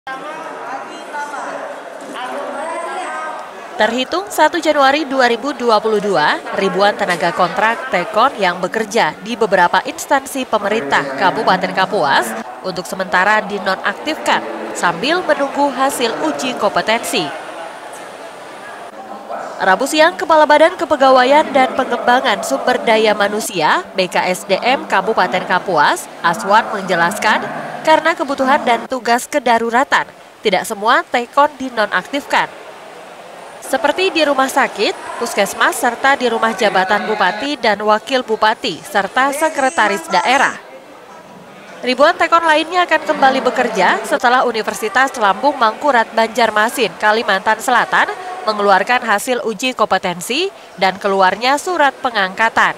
Terhitung 1 Januari 2022, ribuan tenaga kontrak Tekon yang bekerja di beberapa instansi pemerintah Kabupaten Kapuas untuk sementara dinonaktifkan sambil menunggu hasil uji kompetensi. Rabu siang, Kepala Badan Kepegawaian dan Pengembangan Sumber Daya Manusia (BKSDM) Kabupaten Kapuas, Aswan menjelaskan, karena kebutuhan dan tugas kedaruratan, tidak semua Tekon dinonaktifkan. Seperti di rumah sakit, puskesmas, serta di rumah jabatan bupati dan wakil bupati, serta sekretaris daerah. Ribuan Tekon lainnya akan kembali bekerja setelah Universitas Lambung Mangkurat Banjarmasin, Kalimantan Selatan mengeluarkan hasil uji kompetensi dan keluarnya surat pengangkatan.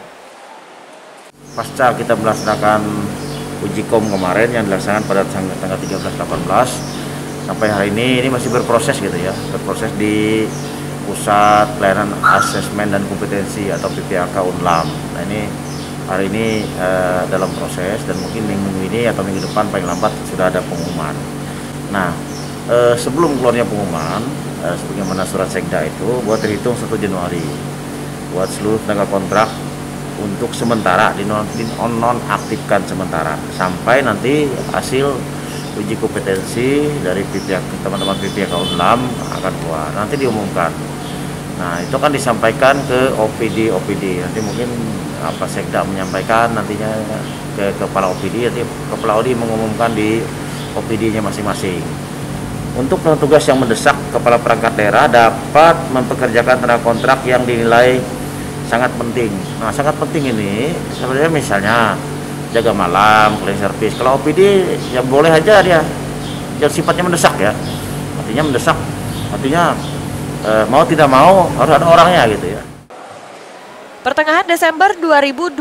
Pasca kita melaksanakan uji kom kemarin yang dilaksanakan pada tanggal 13-18, sampai hari ini masih berproses gitu ya, berproses di Pusat Pelayanan Asesmen dan Kompetensi atau PPAK Unlam. Nah ini hari ini dalam proses dan mungkin minggu ini atau minggu depan paling lambat sudah ada pengumuman. Nah sebelum keluarnya pengumuman, sebagaimana surat sekda itu buat terhitung 1 Januari buat seluruh tenaga kontrak untuk sementara dinonaktifkan sementara sampai nanti hasil uji kompetensi dari teman-teman PPAK Unlam akan keluar, nanti diumumkan. Nah itu kan disampaikan ke OPD, nanti mungkin Sekda menyampaikan nantinya ke kepala OPD, nanti kepala OPD mengumumkan di OPD-nya masing-masing. Untuk tugas yang mendesak, kepala perangkat daerah dapat mempekerjakan tenaga kontrak yang dinilai sangat penting. Nah sangat penting ini sebenarnya misalnya jaga malam, cleaning service. Kalau OPD ya boleh aja dia, yang sifatnya mendesak ya. Artinya mendesak, artinya mau tidak mau harus ada orangnya gitu ya. Pertengahan Desember 2021,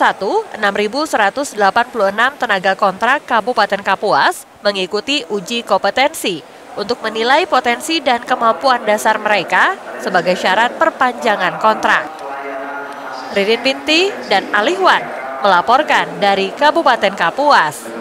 6.186 tenaga kontrak Kabupaten Kapuas mengikuti uji kompetensi untuk menilai potensi dan kemampuan dasar mereka sebagai syarat perpanjangan kontrak. Ririn Binti dan Alihwan melaporkan dari Kabupaten Kapuas.